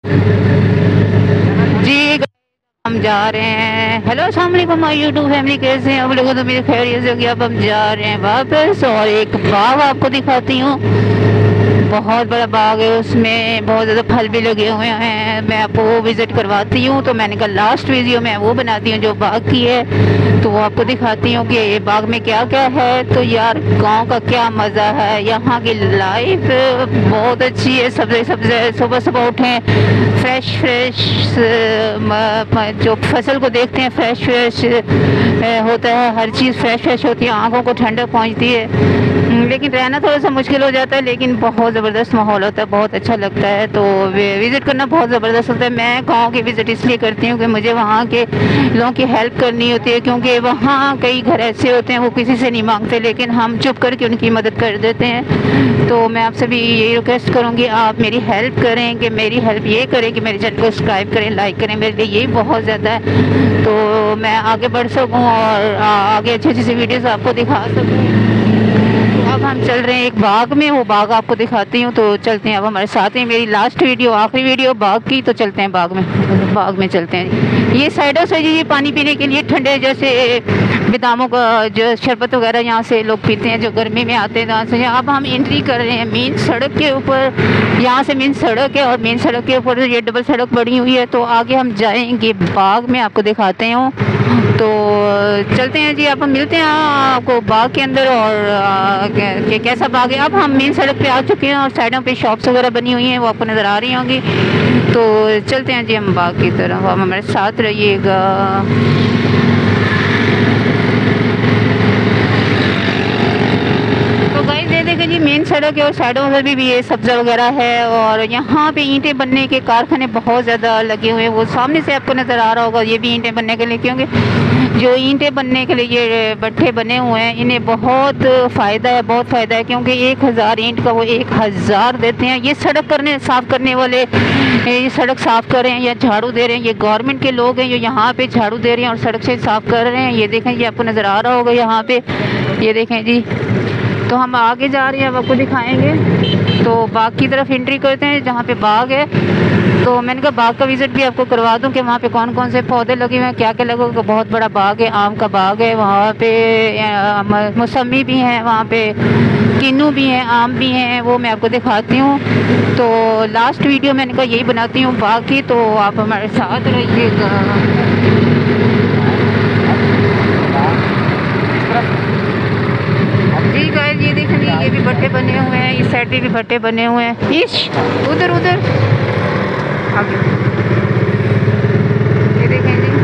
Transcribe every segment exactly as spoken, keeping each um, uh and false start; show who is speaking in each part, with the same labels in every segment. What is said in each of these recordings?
Speaker 1: जी हम जा रहे हैं। हेलो अस्सलाम वालेकुम माय यूट्यूब फैमिली, कैसे हैं आप लोगों? तो मेरी खैरियत होगी। अब हम जा रहे हैं वापस और एक बाग आपको दिखाती हूँ। बहुत बड़ा बाग है, उसमें बहुत ज़्यादा फल भी लगे हुए हैं। मैं आपको वो विज़िट करवाती हूँ। तो मैंने कहा लास्ट वीडियो में वो बनाती हूँ जो बाग की है, तो वो आपको दिखाती हूँ कि ये बाग में क्या क्या है। तो यार गांव का क्या मज़ा है, यहाँ की लाइफ बहुत अच्छी है। सब्ज़े सब्ज़े सुबह सुबह उठें, फ्रेश फ्रेश जो फसल को देखते हैं, फ्रेश फ्रेश होता है, हर चीज़ फ्रेश फ्रेश होती है, आँखों को ठंडक पहुँचती है। लेकिन रहना थोड़ा सा मुश्किल हो जाता है, लेकिन बहुत ज़बरदस्त माहौल होता है, बहुत अच्छा लगता है। तो विज़िट करना बहुत ज़बरदस्त होता है। मैं गांव की विज़िट इसलिए करती हूँ कि मुझे वहाँ के लोगों की हेल्प करनी होती है, क्योंकि वहाँ कई घर ऐसे होते हैं वो किसी से नहीं मांगते, लेकिन हम चुप करके उनकी मदद कर देते हैं। तो मैं आपसे भी यही रिक्वेस्ट करूँगी, आप मेरी हेल्प करें, कि मेरी हेल्प ये करें कि मेरे चैनल को सब्सक्राइब करें, लाइक करें। मेरे लिए यही बहुत ज़्यादा है, तो मैं आगे बढ़ सकूँ और आगे अच्छी अच्छी वीडियोज़ आपको दिखा सकूँ। अब हम चल रहे हैं एक बाग में, वो बाग आपको दिखाती हूँ। तो चलते हैं, अब हमारे साथ ही मेरी लास्ट वीडियो, आखिरी वीडियो बाग की। तो चलते हैं बाग में, बाग में चलते हैं। ये साइडों से ये पानी पीने के लिए ठंडे जैसे बादामों का जो शरबत वगैरह यहाँ से लोग पीते हैं जो गर्मी में आते हैं। यहाँ से अब हम एंट्री कर रहे हैं मेन सड़क के ऊपर। यहाँ से मेन सड़क है और मेन सड़क के ऊपर ये डबल सड़क बनी हुई है। तो आगे हम जाएंगे बाग में, आपको दिखाते हैं। तो चलते हैं जी, अब हम मिलते हैं आपको बाग के अंदर और आ, कि कैसा बाग है। अब हम मेन सड़क पे आ चुके हैं और साइडों पे शॉप्स वगैरह बनी हुई हैं, वो आपको नज़र आ रही होंगी। तो चलते हैं जी हम बाग की तरफ, आप हमारे साथ रहिएगा। देखिए जी मेन सड़क है और साइडों में भी, भी ये सब्ज़ा वगैरह है और यहाँ पे ईंटें बनने के कारखाने बहुत ज़्यादा लगे हुए हैं। वो सामने से आपको नज़र आ रहा होगा, ये भी ईंटें बनने के लिए, क्योंकि जो ईंटें बनने के लिए ये भट्ठे बने हुए हैं, इन्हें बहुत फ़ायदा है, बहुत फ़ायदा है, क्योंकि एक हज़ार ईंट का वो एक हज़ार देते हैं। ये सड़क करने साफ़ करने वाले, ये सड़क साफ़ कर रहे हैं या झाड़ू दे रहे हैं, ये गवर्नमेंट के लोग हैं जो यहाँ पे झाड़ू दे रहे हैं और सड़क से साफ़ कर रहे हैं। ये देखें, ये आपको नज़र आ रहा होगा यहाँ पे, ये देखें जी। तो हम आगे जा रहे हैं, अब आपको दिखाएंगे। तो बाग की तरफ एंट्री करते हैं जहाँ पे बाग है। तो मैंने कहा बाग का विज़िट भी आपको करवा दूं कि वहाँ पे कौन कौन से पौधे लगे हुए हैं, क्या क्या लगे हुए। बहुत बड़ा बाग है, आम का बाग है, वहाँ पे मौसमी भी हैं, वहाँ पे किन्नू भी हैं, आम भी हैं, वो मैं आपको दिखाती हूँ। तो लास्ट वीडियो मैंने कहा यही बनाती हूँ बाग की, तो आप हमारे साथ रहिएगा। जी गाइस, ये देखें जी, ये भी भट्टे बने हुए हैं, इस साइड पे भी भट्टे बने हुए हैं। इश उधर उधर आगे, ये देखें जी।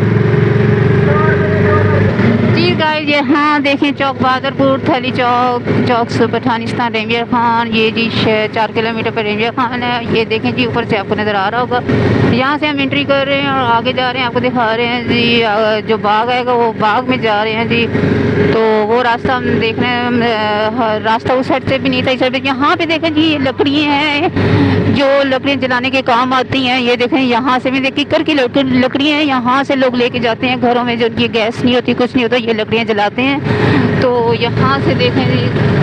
Speaker 1: जी गाइस, ये हाँ देखें, चौक बहादुरपुर, थली चौक, चौक से पठानिस्तान, रेंजर खान। ये जी चार किलोमीटर पर रेंजर खान है। ये देखें जी, ऊपर से आपको नज़र आ रहा होगा। यहाँ से हम एंट्री कर रहे हैं और आगे जा रहे हैं, आपको दिखा रहे हैं जी। जो बाग आएगा वो बाग में जा रहे हैं जी। तो वो रास्ता हम देख रहे हैं, रास्ता उस साइड से भी नहीं था, इस साइड पे। यहाँ पे देखें जी, ये लकड़ियाँ हैं जो लकड़ियाँ जलाने के काम आती हैं। ये देखें, यहाँ से भी देखिए कर की लकड़ियाँ हैं, यहाँ से लोग लेके जाते हैं घरों में, जो उनकी गैस नहीं होती, कुछ नहीं होता, ये लकड़ियाँ जलाते हैं। तो यहाँ से देखें जी,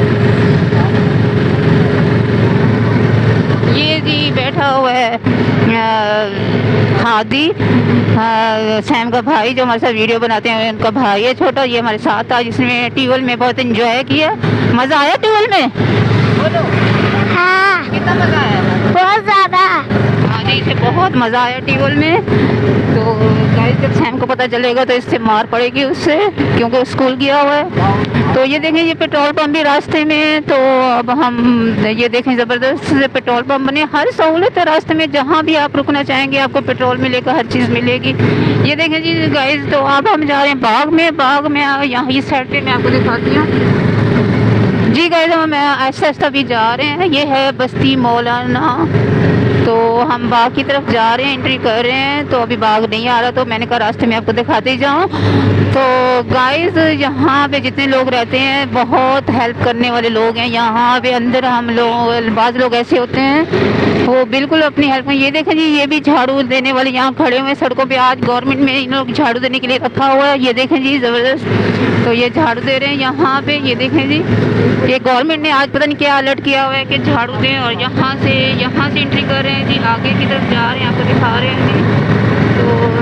Speaker 1: ये जी बैठा हुआ है हादी, सैम का भाई, जो हमारे साथ वीडियो बनाते हैं, उनका भाई है छोटा। ये हमारे साथ था, जिसने ट्यूबवेल में बहुत एंजॉय किया। मज़ा आया ट्यूबवेल में? बोलो।
Speaker 2: हाँ,
Speaker 1: कितना मज़ा आया?
Speaker 2: बहुत ज़्यादा।
Speaker 1: हाँ जी, इसे बहुत मज़ा आया ट्यूबवेल में। तो गाइस, जब सैम को पता चलेगा तो इससे मार पड़ेगी उससे, क्योंकि स्कूल गया हुआ है। तो ये देखें, ये पेट्रोल पंप भी रास्ते में। तो अब हम ये देखें, ज़बरदस्त से पेट्रोल पंप बने, हर सहूलत है रास्ते में। जहाँ भी आप रुकना चाहेंगे आपको पेट्रोल मिलेगा, हर चीज़ मिलेगी। ये देखें जी गाइस, तो अब हम जा रहे हैं बाग में। बाग में यहाँ इस साइड पे मैं आपको दिखाती हूँ जी गाइस। हम आहिस्ता आहिस्ता भी जा रहे हैं, ये है बस्ती मौलाना। तो हम बाग की तरफ जा रहे हैं, एंट्री कर रहे हैं। तो अभी बाग नहीं आ रहा, तो मैंने कहा रास्ते में आपको दिखाते ही जाऊँ। तो गाइस, यहाँ पे जितने लोग रहते हैं बहुत हेल्प करने वाले लोग हैं। यहाँ पे अंदर हम लोग, बाज़ लोग ऐसे होते हैं वो बिल्कुल अपनी हेल्प में। ये देखें जी, ये भी झाड़ू देने वाले यहाँ खड़े हुए हैं सड़कों पे। आज गवर्नमेंट में इन लोग झाड़ू देने के लिए रखा हुआ है। ये देखें जी, ज़बरदस्त। तो ये झाड़ू दे रहे हैं यहाँ पे, ये देखें जी। ये गवर्नमेंट ने आज पता नहीं क्या अलर्ट किया हुआ है कि झाड़ू दें, और यहाँ से यहाँ से एंट्री कर रहे हैं जी, आगे की तरफ जा रहे हैं, आपको जा रहे हैं जी। तो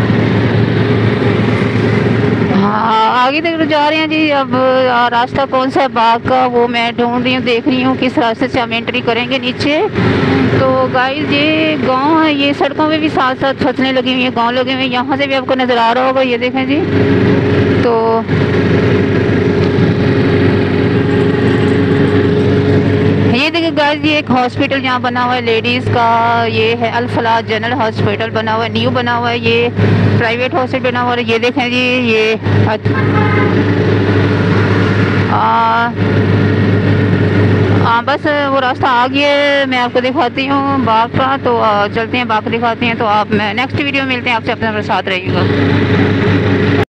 Speaker 1: हाँ आगे तक जा रहे हैं जी। अब आ, रास्ता कौन सा है बाग का वो मैं ढूंढ रही हूँ, देख रही हूँ किस रास्ते से हम एंट्री करेंगे नीचे। तो गाइस ये गांव है, ये सड़कों में भी साथ साथ फसलें लगी हुई हैं, गांव लगे हुए हैं। यहाँ से भी आपको नज़र आ रहा होगा, ये देखें जी। तो ये देखिए गाइस ये एक हॉस्पिटल यहाँ बना हुआ है लेडीज़ का, ये है अल फलाह जनरल हॉस्पिटल बना हुआ है, न्यू बना हुआ है, ये प्राइवेट हॉस्पिटल बना हुआ है। ये देखें जी ये आ, आ, बस वो रास्ता आ गया है, मैं आपको दिखाती हूँ बाग का। तो आ, चलते हैं बाग दिखाते हैं। तो आप मैं नेक्स्ट वीडियो में मिलते हैं आपसे, अपने साथ रहिएगा।